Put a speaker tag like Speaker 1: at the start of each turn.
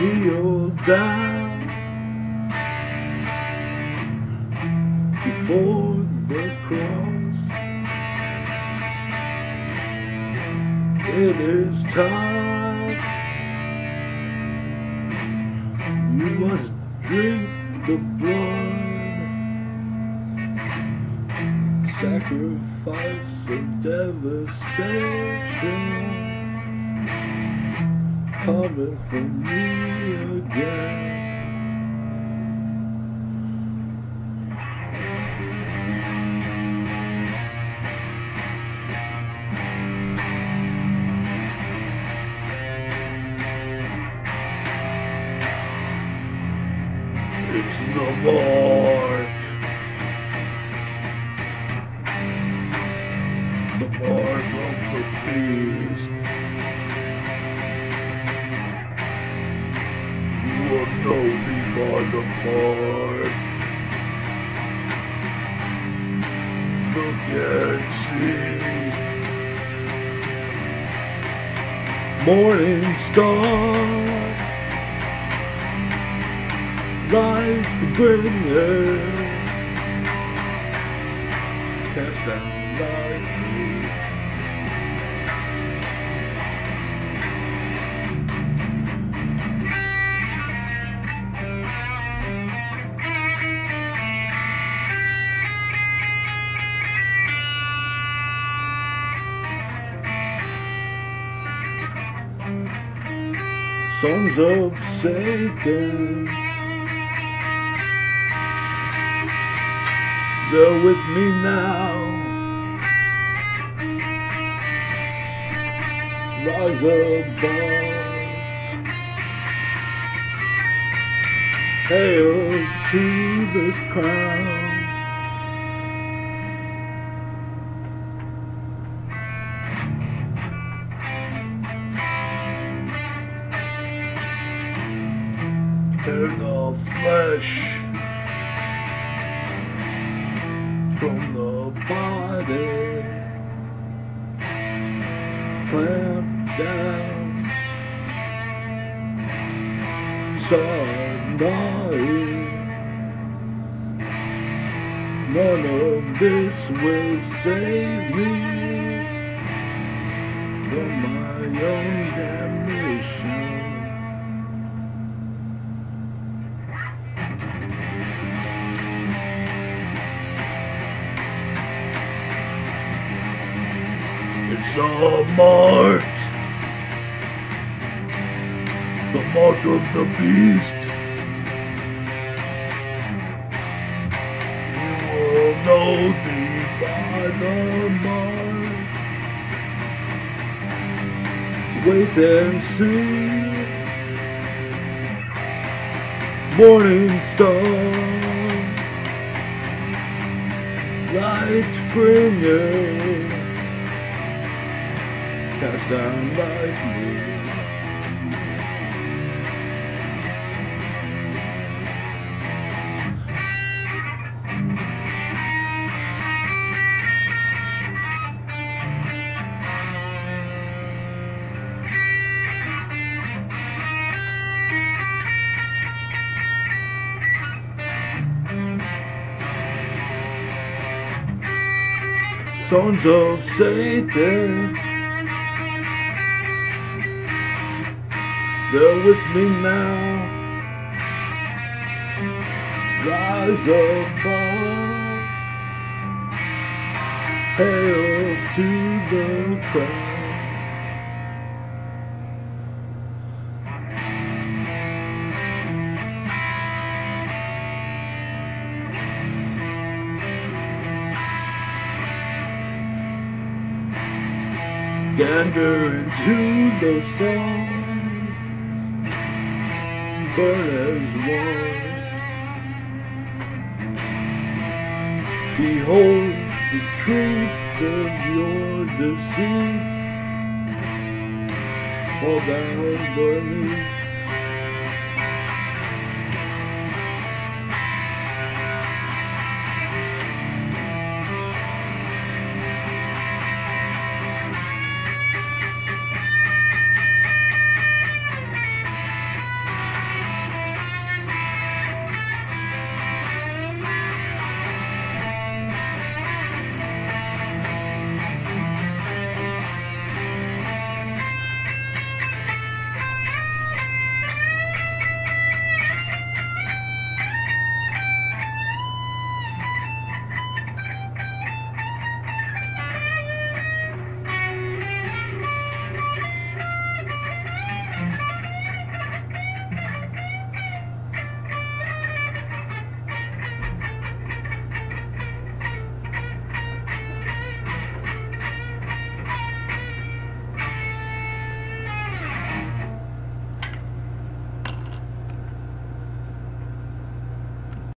Speaker 1: kneel down before the cross. It is time. You must drink the blood, sacrifice of devastation, coming for me again. It's the mark of the beast. You will know me by the mark. Look and see. Morning star, light to bring it, cast down like me. Sons of Satan, they're with me now. Rise above, hail to the crown. Tear the flesh from the body, clamp down, somebody. None of this will save me from my own damnation. It's the mark of the beast. You will know thee by the mark. Wait and see. Morning star, light bringer, cast down like me. Sons of Satan, they're with me now. Rise above, hail to the crown. Gander into the sun, burn as one. Behold the truth of your deceit, fall down beneath